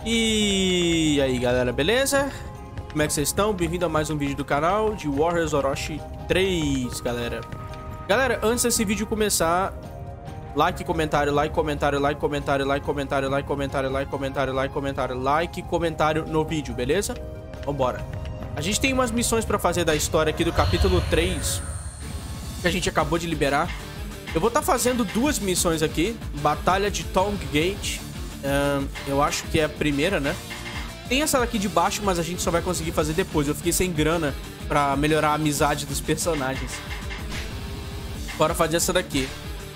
E aí galera, beleza? Como é que vocês estão? Bem-vindo a mais um vídeo do canal de Warriors Orochi 3, galera. Galera, antes desse vídeo começar, like, comentário, like, comentário, like, comentário, like, comentário, like, comentário, like, comentário, like, comentário, like, comentário no vídeo, beleza? Vambora. A gente tem umas missões pra fazer da história aqui do capítulo 3, que a gente acabou de liberar. Eu vou estar fazendo duas missões aqui. Batalha de Tong Gate. Eu acho que é a primeira, né? Tem essa daqui de baixo, mas a gente só vai conseguir fazer depois. Eu fiquei sem grana pra melhorar a amizade dos personagens. Bora fazer essa daqui.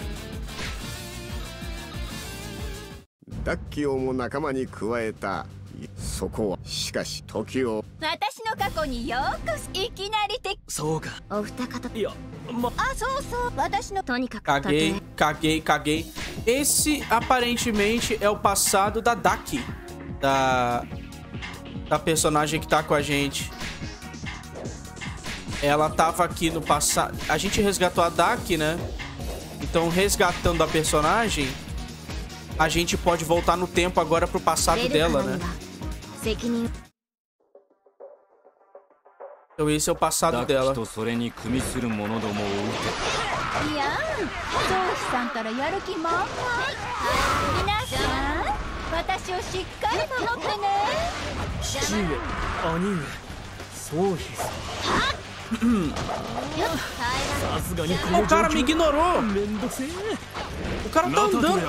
Caguei. Esse aparentemente é o passado da Daki, da personagem que tá com a gente. Ela tava aqui no passado. A gente resgatou a Daki, né? Então, resgatando a personagem, a gente pode voltar no tempo agora pro passado dela, né? Então esse é o passado dela. O cara me ignorou. O cara tá andando.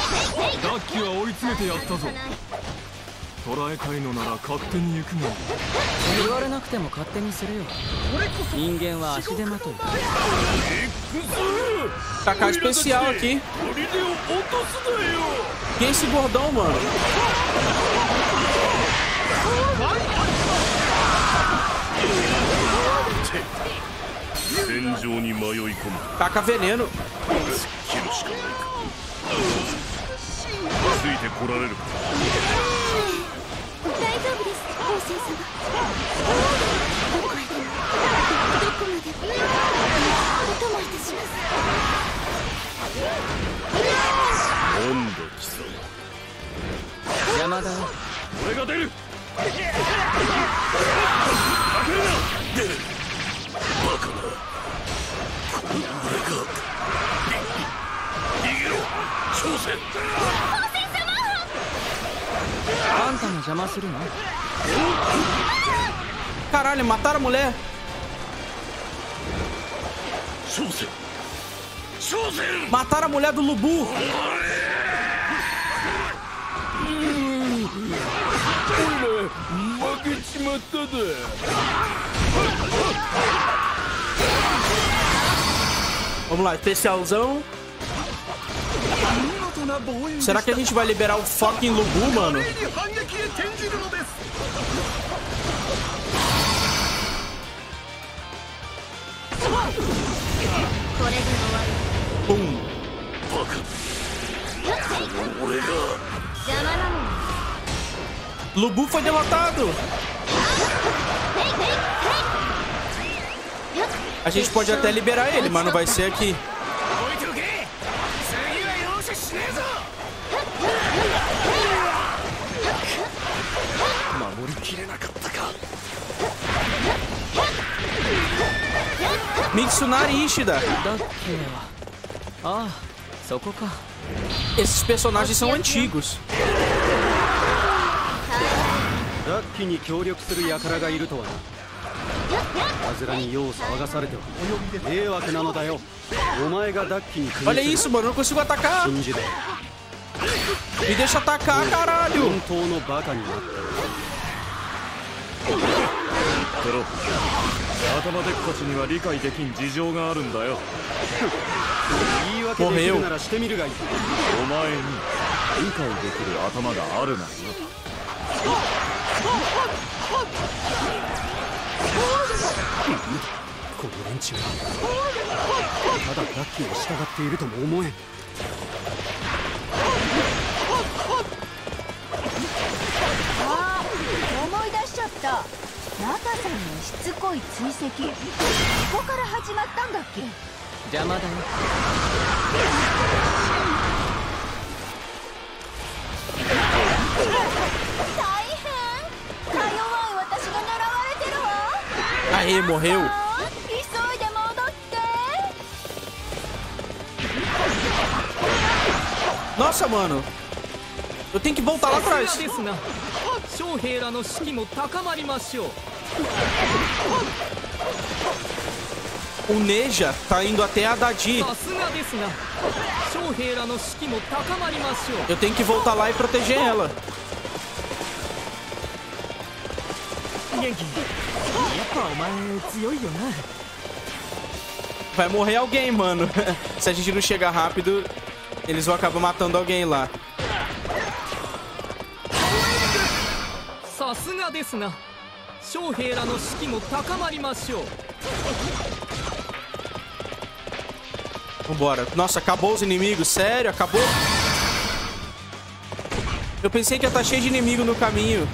Tacar especial aqui. Quem é esse gordão, mano? Taca veneno. Caralho, mataram a mulher. Mataram a mulher do Lubu. Vamos lá, especialzão. Será que a gente vai liberar o fucking Lubu, mano? Pum. Lubu foi derrotado. A gente pode até liberar ele, mas não vai ser aqui. Mitsunari Ishida. Esses personagens são antigos. Olha isso, mano, eu não consigo atacar. Me deixa atacar, caralho. Morreu. Aê, morreu. Nossa, mano. Eu tenho que voltar lá atrás. O Neja tá indo até a Dadi. Eu tenho que voltar lá e proteger ela. Vai morrer alguém, mano. Se a gente não chegar rápido, eles vão acabar matando alguém lá. Vambora. Nossa, acabou os inimigos. Sério, acabou? Eu pensei que ia estar cheio de inimigo no caminho.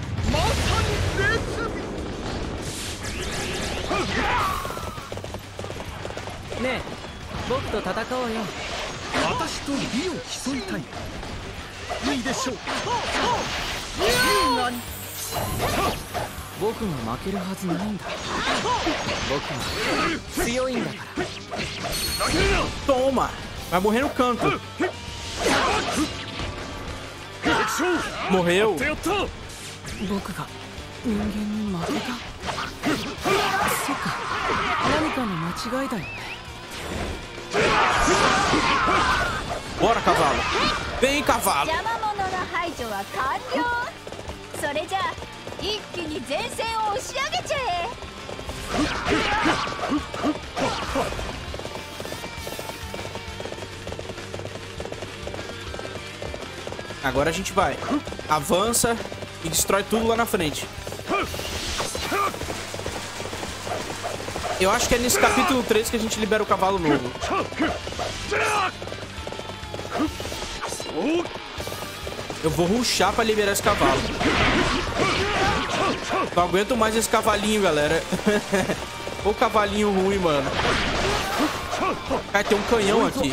Toma! Vai morrer no canto. Morreu. Bora, cavalo. Vem, cavalo. Agora a gente vai. Avança e destrói tudo lá na frente. Eu acho que é nesse capítulo 3 que a gente libera o cavalo novo. Eu vou rushar pra liberar esse cavalo. Não aguento mais esse cavalinho, galera. O cavalinho ruim, mano. Cara, tem um canhão aqui.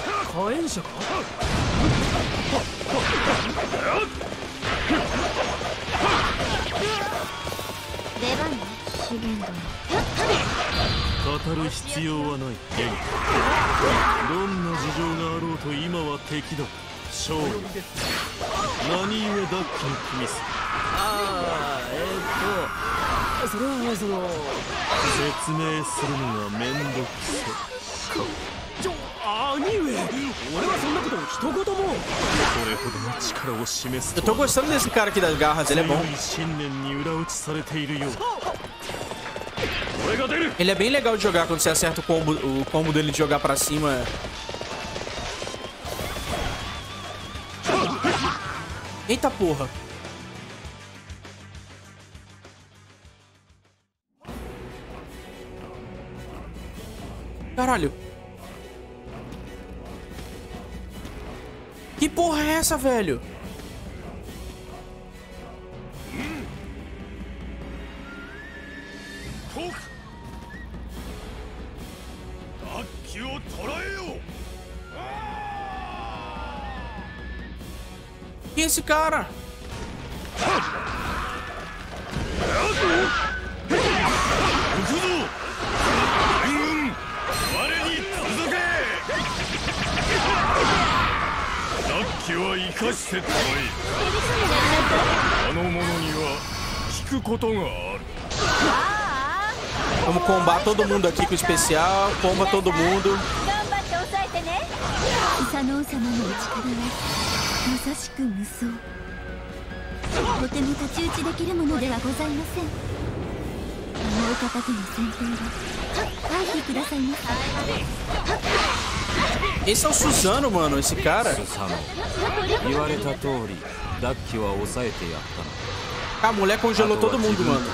Eu tô gostando desse cara aqui das garras, ele é bom. Ele é bem legal de jogar quando você acerta o combo dele de jogar pra cima. Eita porra. Caralho. Que porra é essa, velho? Quem é esse cara? Vamos combar todo mundo aqui com o especial. Comba todo mundo. Esse é o Suzano, mano, esse cara. A mulher congelou todo mundo, mano.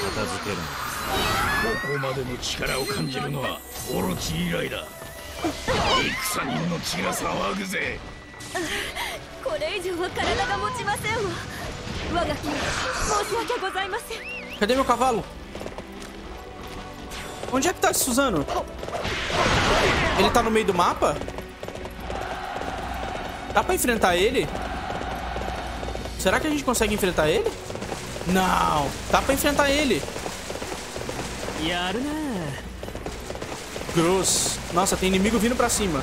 Cadê meu cavalo? Onde é que tá esse Suzano? Ele tá no meio do mapa? Dá pra enfrentar ele? Será que a gente consegue enfrentar ele? Não, dá pra enfrentar ele. Grosso. Nossa, tem inimigo vindo pra cima.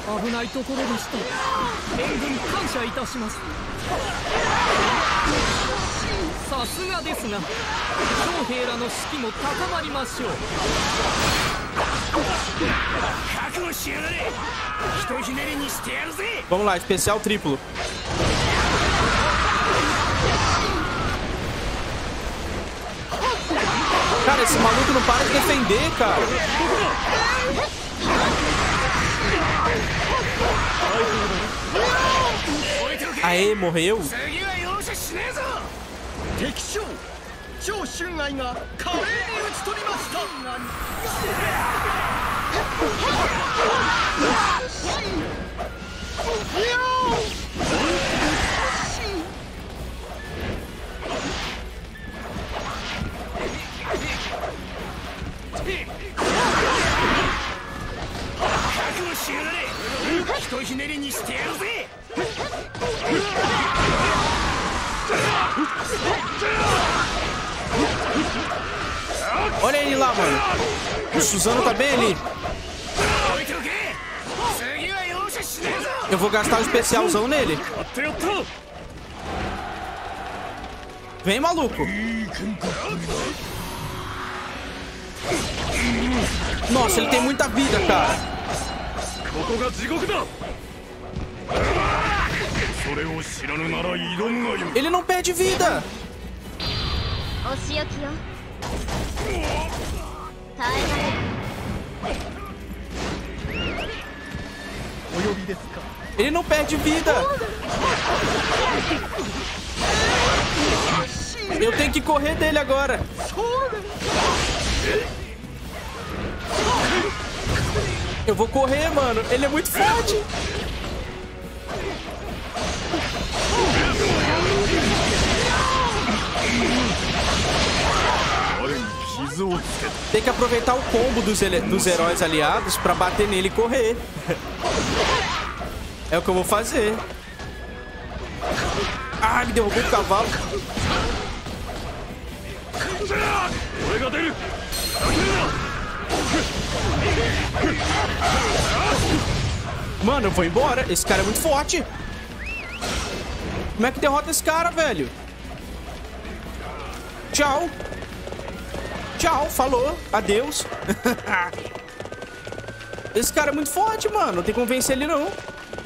Vamos lá, especial triplo. Cara, esse maluco não para de defender, cara. Aê, morreu? Olha ele lá, mano. O Suzano tá bem ali. Eu vou gastar o especialzão nele. Vem, maluco. Nossa, ele tem muita vida, cara. Ele não perde vida. Ele não perde vida. Eu tenho que correr dele agora. Eu vou correr, mano. Ele é muito forte. Tem que aproveitar o combo dos heróis aliados pra bater nele e correr. É o que eu vou fazer. Ah, me derrubou o cavalo. Mano, eu vou embora. Esse cara é muito forte. Como é que derrota esse cara, velho? Tchau. Tchau, falou. Adeus. Esse cara é muito forte, mano. Não tem como vencer ele, não.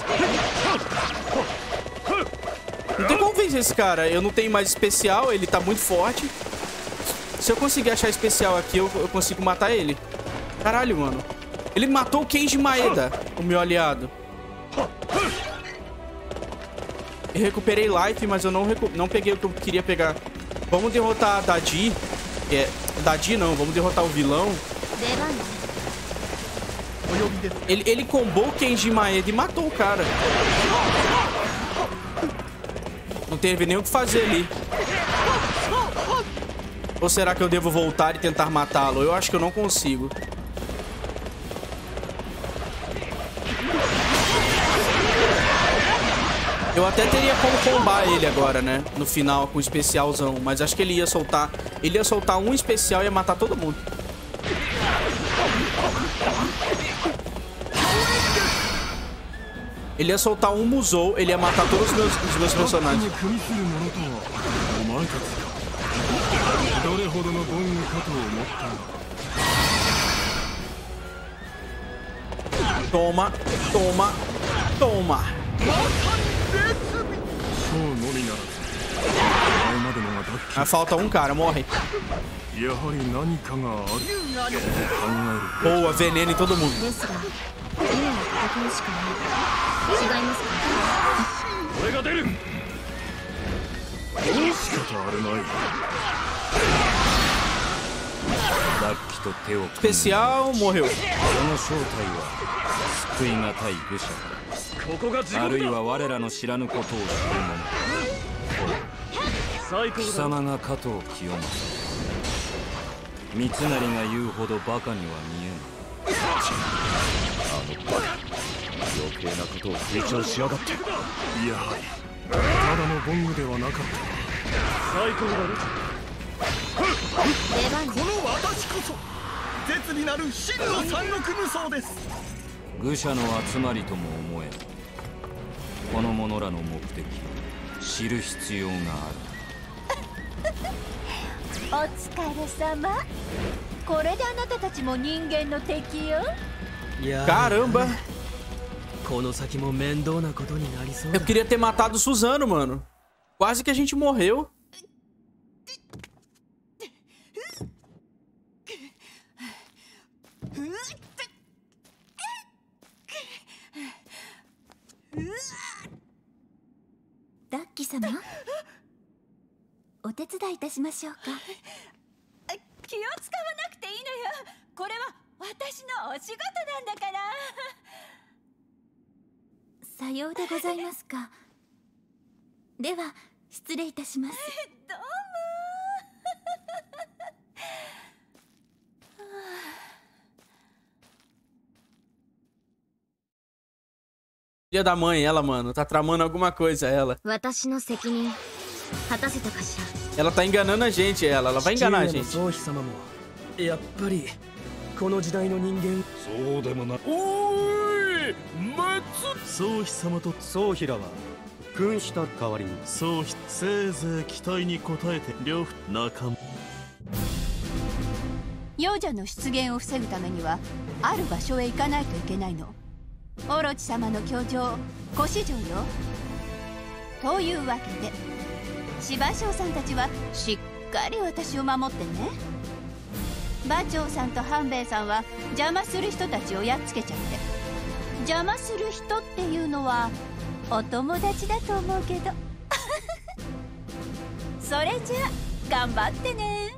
Não tem como vencer esse cara. Eu não tenho mais especial. Ele tá muito forte. Se eu conseguir achar especial aqui, eu consigo matar ele. Caralho, mano. Ele matou o Kenji Maeda, o meu aliado. Eu recuperei life, mas eu não peguei o que eu queria pegar. Vamos derrotar a Dadi. Dadi não, vamos derrotar o vilão. Ele combou o Kenji Maeda e matou o cara. Não teve nem o que fazer ali. Ou será que eu devo voltar e tentar matá-lo? Eu acho que eu não consigo. Eu até teria como combar ele agora, né? No final, com o especialzão. Mas acho que ele ia soltar... Ele ia soltar um especial e ia matar todo mundo. Ele ia soltar um Musou, ele ia matar todos os meus personagens. Toma, toma, toma. Ah, falta um cara, morre. Boa, veneno em todo mundo. Especial, morreu. 絶になる真の三国無双です。 愚者の集まりとも思え。この者らの目的知る必要がある。 お疲れ様。これであなたたちも人間の敵よ。 Caramba! この先も面倒なことになりそうだ。 Eu queria ter matado o Suzano, mano. Quase que a gente morreu. Ducky様、お手伝いいたしましょうか。気を使わなくていいのよ。これは私のお仕事なんだから。さようでございますか。では失礼いたします。どうも。 Filha da mãe, ela, mano. Tá tramando alguma coisa, ela. 私の責任果たせたかしら。 Ela tá enganando a gente, ela. Ela vai enganar a gente. 宗妃様もやっぱりこの時代の人間。そうでもない。おーい、松宗妃様と宗妃らは君主た代わりに宗妃、せいぜい期待に応えて両仲間。 幼女の出現を防ぐためにはある場所へ行かないといけないの。オロチ様の居城古市城よ。というわけで芝生さんたちはしっかり私を守ってね。馬長さんと半兵衛さんは邪魔する人たちをやっつけちゃって。邪魔する人っていうのはお友達だと思うけどそれじゃあ頑張ってね。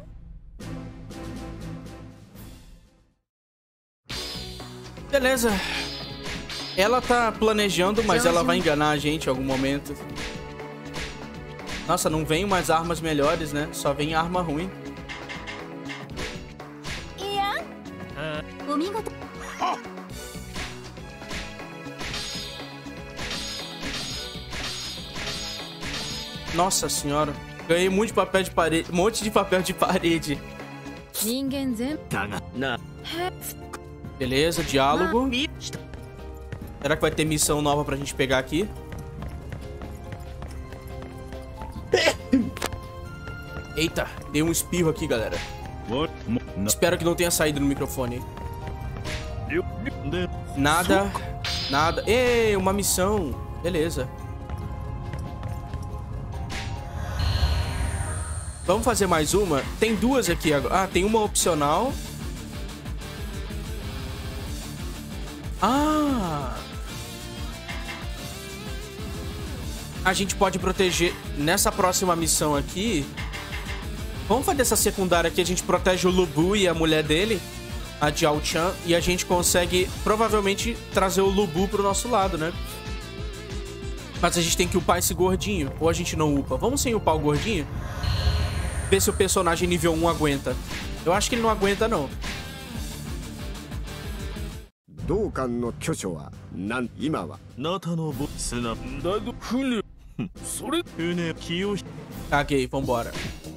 Beleza. Ela tá planejando, mas ela vai enganar a gente em algum momento. Nossa, não vem umas armas melhores, né? Só vem arma ruim. Nossa senhora. Ganhei muito de papel de parede. Um monte de papel de parede. Beleza, diálogo. Será que vai ter missão nova pra gente pegar aqui? Eita, dei um espirro aqui, galera. Espero que não tenha saído no microfone. Nada. Nada. Ei, uma missão. Beleza. Vamos fazer mais uma? Tem duas aqui agora. Ah, tem uma opcional. Ah! A gente pode proteger nessa próxima missão aqui. Vamos fazer essa secundária aqui. A gente protege o Lubu e a mulher dele, a Jiao Chan, e a gente consegue provavelmente trazer o Lubu pro nosso lado, né? Mas a gente tem que upar esse gordinho. Ou a gente não upa. Vamos sem upar o gordinho? Ver se o personagem nível 1 aguenta. Eu acho que ele não aguenta, não. 同館の巨所は今はナタのボスなだど船それ船気を Caguei, vambora.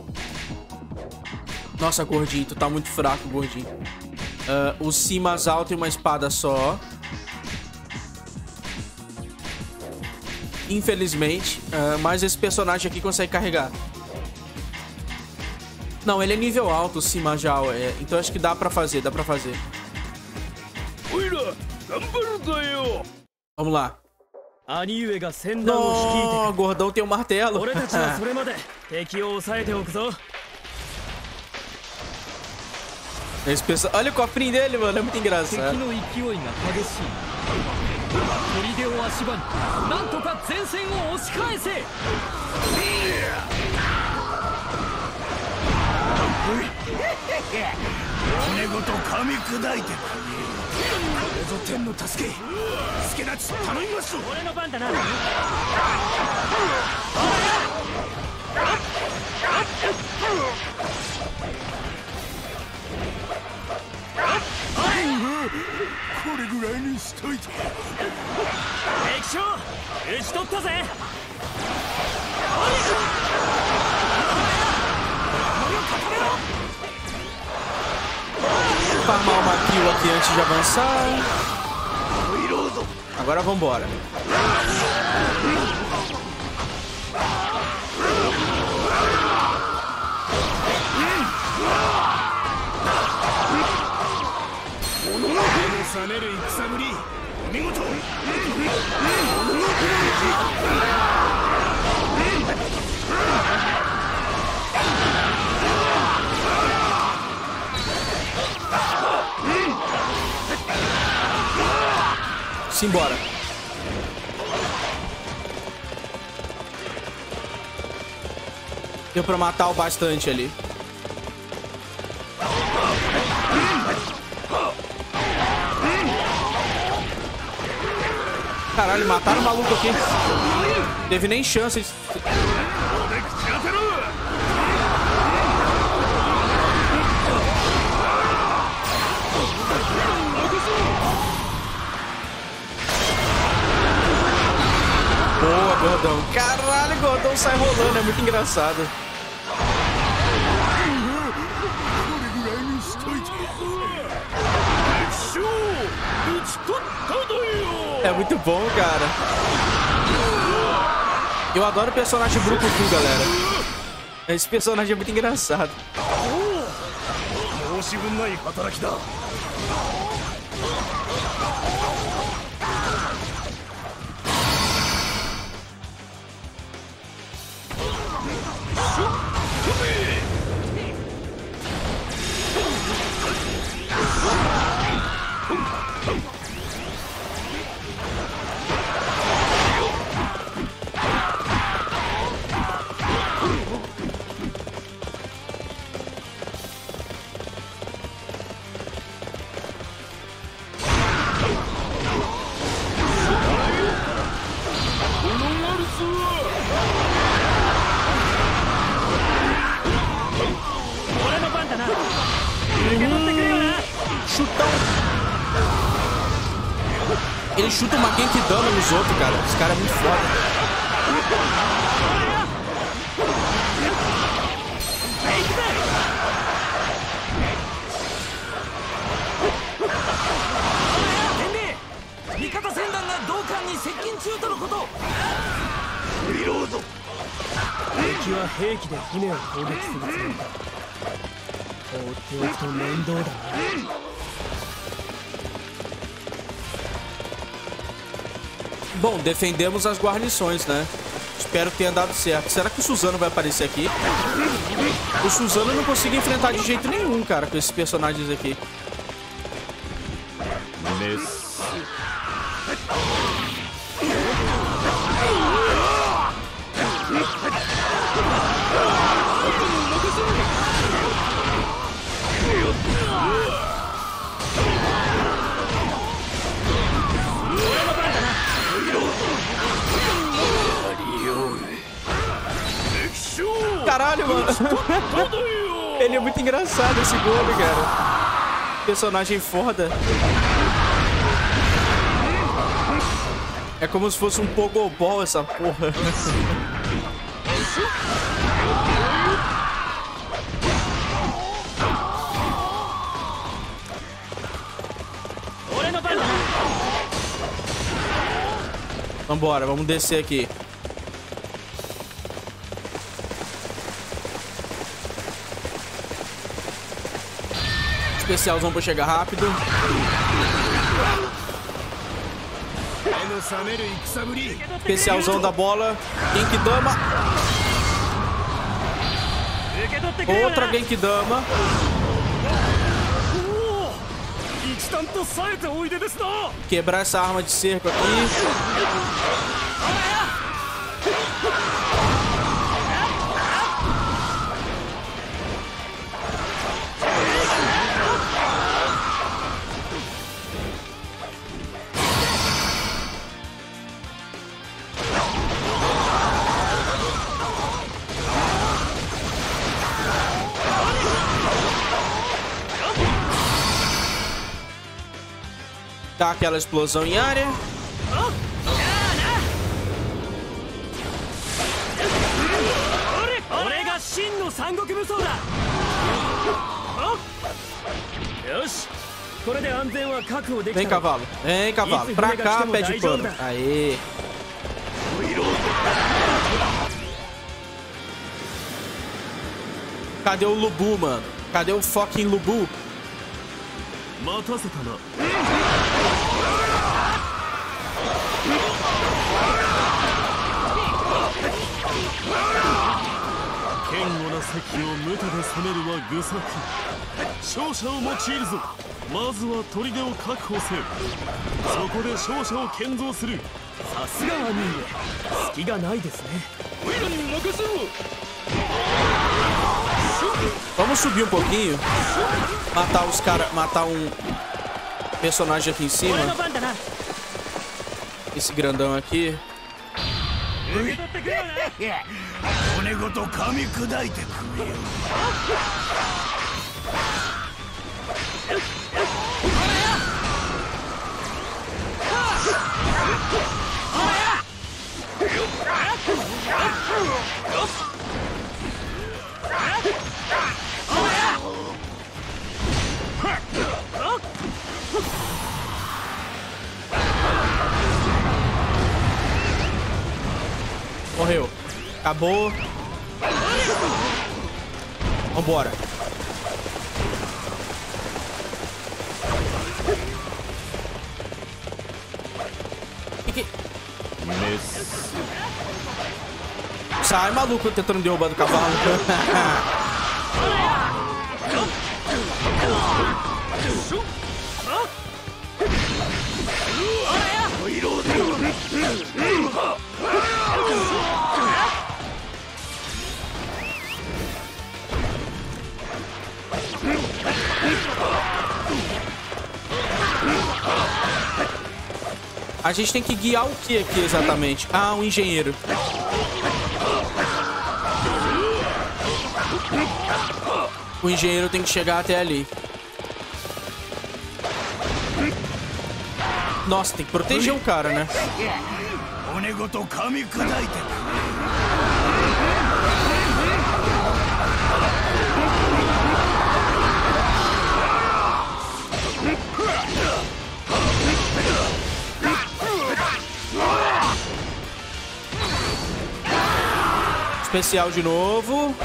Nossa, gordinho, tu tá muito fraco, gordinho. O Si mais alto e uma espada só. Infelizmente. Mas esse personagem aqui consegue carregar. Não, ele é nível alto, o Si Majal. Então acho que dá pra fazer, dá pra fazer. Vamos lá. No, gordão tem um martelo. Esse pessoal... Olha o cofrinho dele, mano. É muito engraçado. Farma aqui antes de avançar. Agora vambora. Simbora. Deu pra matar o bastante ali. Caralho, mataram o maluco aqui. Não teve nem chance. Boa, Gordão. Caralho, Gordão sai rolando. É muito engraçado. É muito bom, cara. Eu adoro o personagem Brucutu, galera. Esse personagem é muito engraçado. Chutão. Ele chuta uma Genkidama nos outros, cara. Esse cara é muito foda. Bom, defendemos as guarnições, né? Espero que tenha dado certo. Será que o Suzano vai aparecer aqui? O Suzano eu não consigo enfrentar de jeito nenhum, cara, com esses personagens aqui. Caralho, mano. Ele é muito engraçado, esse Gobe, cara. Personagem foda. É como se fosse um Pogobol essa porra. Vambora, vamos descer aqui. Especialzão pra chegar rápido. Especialzão da bola. Genkidama. Outra Genkidama. Quebrar essa arma de cerco aqui. Dá aquela explosão em área. Vem, cavalo. Vem, cavalo. Pra cá, pé de pano. Aê. Cadê o Lubu, mano? Cadê o fucking Lubu? Vamos subir um pouquinho. Matar os caras. Matar um personagem aqui em cima. Esse grandão aqui. Morreu. Acabou. Vambora. Sai, maluco, tentando derrubar do cavalo. A gente tem que guiar o que aqui exatamente? Ah, um engenheiro. O engenheiro tem que chegar até ali. Nossa, tem que proteger o cara, né? Especial de novo.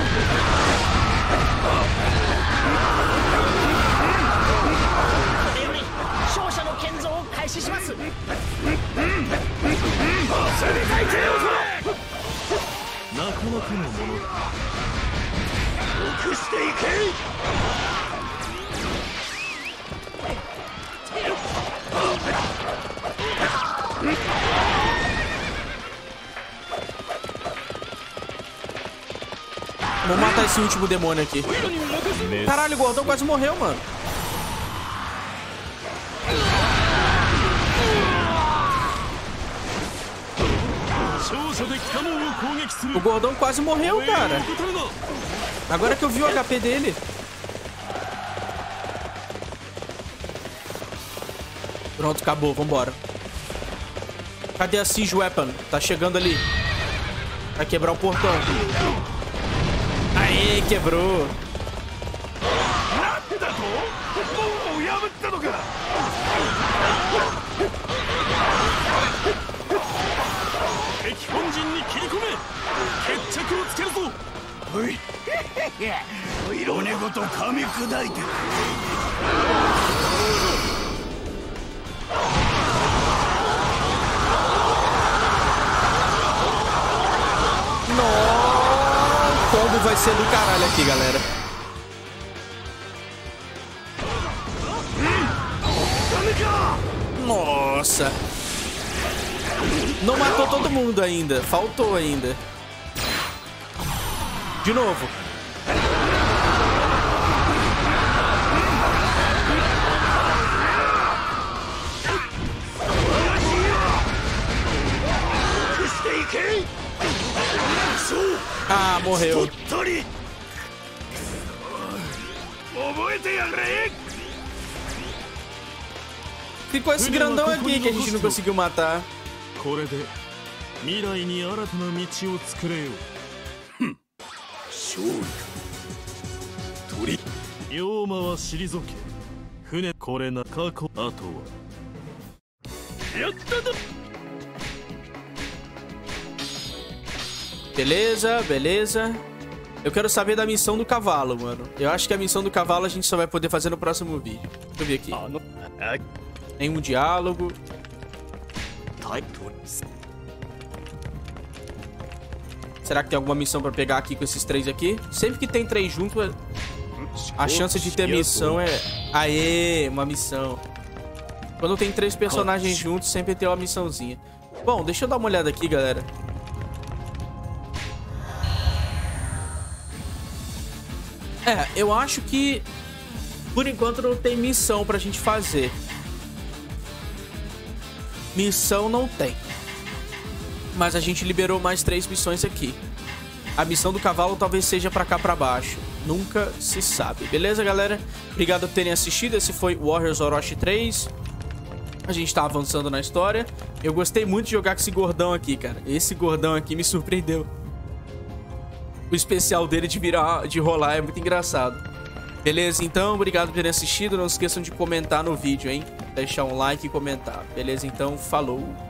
Vamos matar esse último demônio aqui. Caralho, o gordão quase morreu, mano. O gordão quase morreu, cara. Agora que eu vi o HP dele. Pronto, acabou, vambora. Cadê a Siege Weapon? Tá chegando ali. Vai quebrar o portão. Aê, quebrou. O combo vai ser do caralho aqui, galera. Nossa. Não matou todo mundo ainda. Faltou ainda. De novo. Ah, morreu. Ficou esse grandão aqui que a gente não conseguiu matar. Beleza, beleza. Eu quero saber da missão do cavalo, mano. Eu acho que a missão do cavalo a gente só vai poder fazer no próximo vídeo. Deixa eu ver aqui. Nenhum diálogo. Será que tem alguma missão pra pegar aqui com esses três aqui? Sempre que tem três juntos, a chance de ter missão é... Aê, uma missão. Quando tem três personagens juntos, sempre tem uma missãozinha. Bom, deixa eu dar uma olhada aqui, galera. Eu acho que por enquanto não tem missão pra gente fazer. Missão não tem. Mas a gente liberou mais 3 missões aqui. A missão do cavalo talvez seja pra cá pra baixo. Nunca se sabe. Beleza, galera? Obrigado por terem assistido. Esse foi Warriors Orochi 3. A gente tá avançando na história. Eu gostei muito de jogar com esse gordão aqui, cara. Esse gordão aqui me surpreendeu. O especial dele de rolar é muito engraçado. Beleza? Então, obrigado por terem assistido. Não se esqueçam de comentar no vídeo, hein? Deixar um like e comentar. Beleza? Então, falou.